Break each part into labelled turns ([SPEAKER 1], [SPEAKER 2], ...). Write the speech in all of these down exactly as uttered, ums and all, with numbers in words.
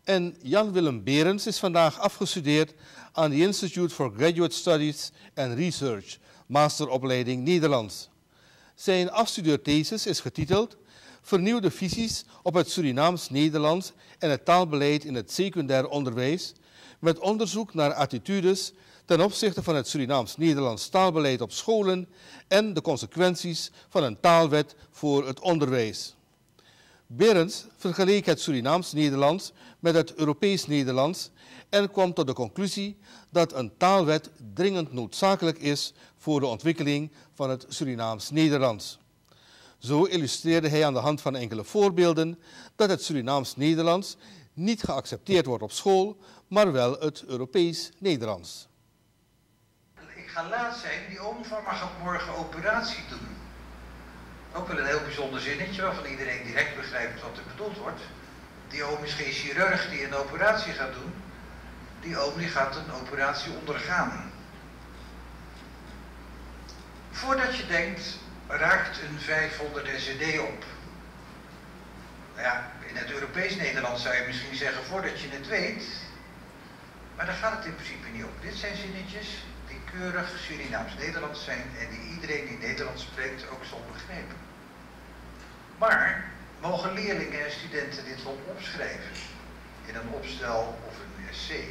[SPEAKER 1] En Jan-Willem Berends is vandaag afgestudeerd aan de Institute for Graduate Studies and Research, masteropleiding Nederlands. Zijn afstudeerthesis is getiteld Vernieuwde visies op het Surinaams-Nederlands en het taalbeleid in het secundair onderwijs, met onderzoek naar attitudes ten opzichte van het Surinaams-Nederlands taalbeleid op scholen en de consequenties van een taalwet voor het onderwijs. Berends vergeleek het Surinaams-Nederlands met het Europees-Nederlands en kwam tot de conclusie dat een taalwet dringend noodzakelijk is voor de ontwikkeling van het Surinaams-Nederlands. Zo illustreerde hij aan de hand van enkele voorbeelden dat het Surinaams-Nederlands niet geaccepteerd wordt op school, maar wel het Europees-Nederlands.
[SPEAKER 2] Ik ga laat zijn, die oom van me gaat morgen operatie doen. Ook wel een heel bijzonder zinnetje waarvan iedereen direct begrijpt wat er bedoeld wordt. Die oom is geen chirurg die een operatie gaat doen. Die oom die gaat een operatie ondergaan. Voordat je denkt, raakt een vijfhonderd S E D op. Nou ja, in het Europees Nederlands zou je misschien zeggen voordat je het weet. Maar daar gaat het in principe niet op. Dit zijn zinnetjes die keurig Surinaams-Nederlands zijn en die iedereen die Nederlands spreekt ook zal begrijpen. Maar mogen leerlingen en studenten dit wel opschrijven in een opstel of een essay?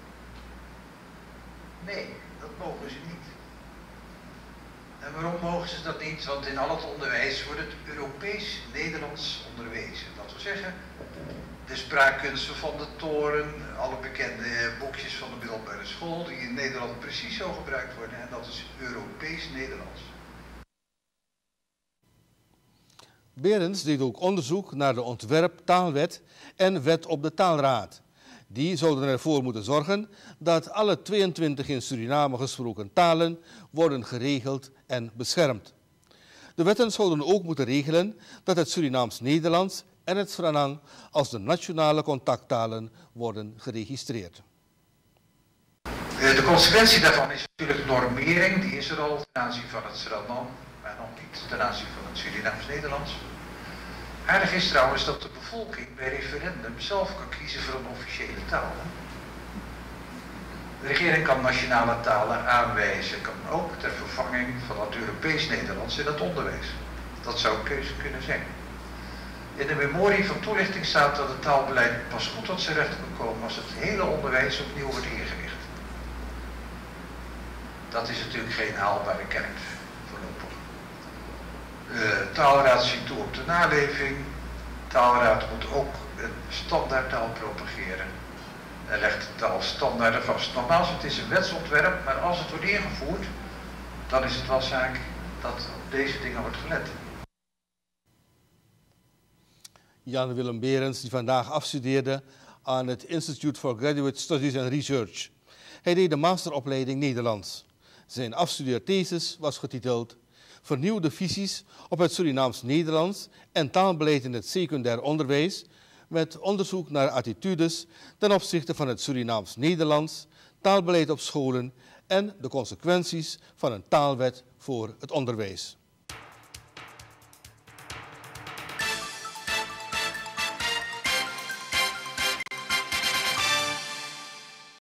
[SPEAKER 2] Nee, dat mogen ze niet. En waarom mogen ze dat niet? Want in al het onderwijs wordt het Europees Nederlands onderwezen. Dat wil zeggen, de spraakkunsten van de toren, alle bekende boekjes van de middelbare school, die in Nederland precies zo gebruikt worden, en dat is Europees Nederlands.
[SPEAKER 1] Berends deed ook onderzoek naar de ontwerptaalwet en wet op de taalraad. Die zouden ervoor moeten zorgen dat alle tweeëntwintig in Suriname gesproken talen worden geregeld en beschermd. De wetten zouden ook moeten regelen dat het Surinaams-Nederlands en het Sranang als de nationale contacttalen worden geregistreerd.
[SPEAKER 2] De consequentie daarvan is natuurlijk normering, die is er al ten aanzien van het Sranang, maar nog niet ten aanzien van het Surinaams-Nederlands. Aardig is trouwens dat de bevolking bij referendum zelf kan kiezen voor een officiële taal. De regering kan nationale talen aanwijzen, kan ook ter vervanging van het Europees Nederlands in het onderwijs. Dat zou een keuze kunnen zijn. In de memorie van toelichting staat dat het taalbeleid pas goed tot zijn recht kan komen als het hele onderwijs opnieuw wordt ingericht. Dat is natuurlijk geen haalbare kern voorlopig. De taalraad ziet toe op de naleving. De taalraad moet ook een standaardtaal propageren en legt de taalstandaarden vast. Nogmaals, het is een wetsontwerp, maar als het wordt ingevoerd, dan is het wel zaak dat op deze dingen wordt gelet.
[SPEAKER 1] Jan-Willem Berends, die vandaag afstudeerde aan het Institute for Graduate Studies and Research. Hij deed de masteropleiding Nederlands. Zijn afstudeerthesis was getiteld Vernieuwde visies op het Surinaams-Nederlands en taalbeleid in het secundair onderwijs, met onderzoek naar attitudes ten opzichte van het Surinaams-Nederlands, taalbeleid op scholen en de consequenties van een taalwet voor het onderwijs.